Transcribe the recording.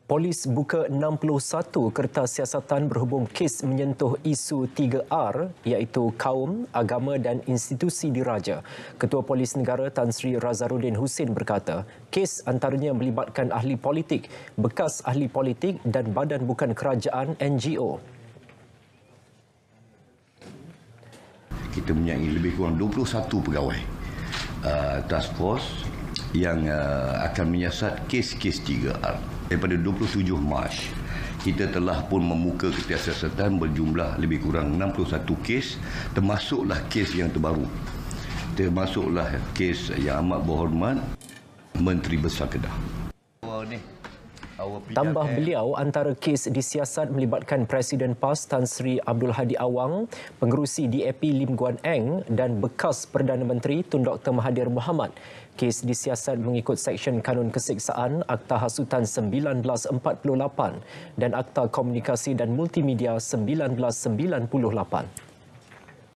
Polis buka 61 kertas siasatan berhubung kes menyentuh isu 3R iaitu kaum, agama dan institusi diraja. Ketua Polis Negara Tan Sri Razarudin Husin berkata, kes antaranya melibatkan ahli politik, bekas ahli politik dan badan bukan kerajaan NGO. Kita mempunyai lebih kurang 21 pegawai task force yang akan menyiasat kes-kes 3R. Daripada 27 Mac, kita telah pun membuka kertas siasatan berjumlah lebih kurang 61 kes, termasuklah kes yang terbaru. Termasuklah kes yang amat berhormat Menteri Besar Kedah. Tambah beliau, antara kes disiasat melibatkan Presiden PAS Tan Sri Abdul Hadi Awang, pengerusi DAP Lim Guan Eng dan bekas Perdana Menteri Tun Dr. Mahathir Mohamad. Kes disiasat mengikut Seksyen Kanun Keseksaan Akta Hasutan 1948 dan Akta Komunikasi dan Multimedia 1998.